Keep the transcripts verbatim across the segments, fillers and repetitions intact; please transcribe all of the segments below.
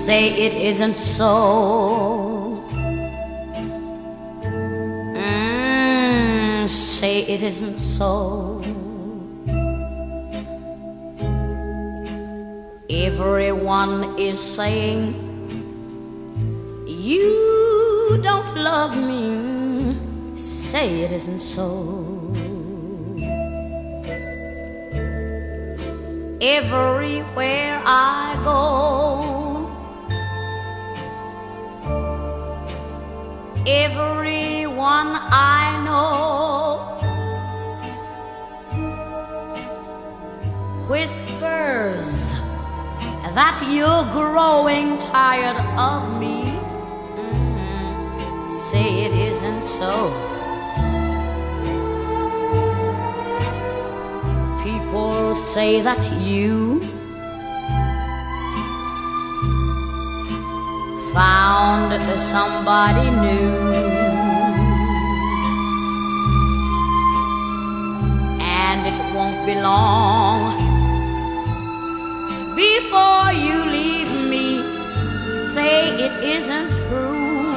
say it isn't so. Mm, say it isn't so. Everyone is saying you don't love me. Say it isn't so. Everywhere I go, everyone I know whispers that you're growing tired of me. Mm, say it isn't so. People say that you found somebody new, and it won't be long before you leave me. Say it isn't true.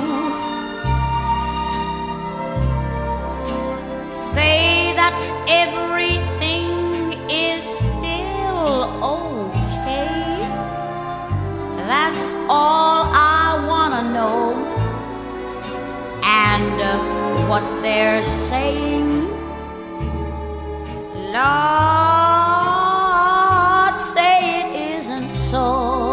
Say that everything is still okay. That's all I wanna know. And uh, what they're saying, Lord, say it isn't so.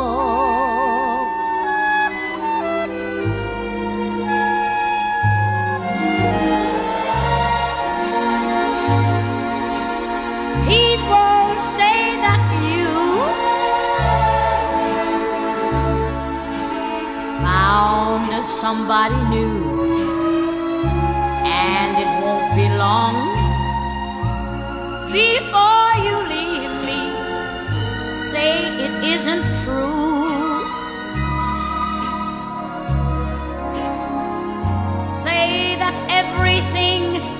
People say that you found somebody new, and it won't be long before you leave me. Say it isn't true. Say that everything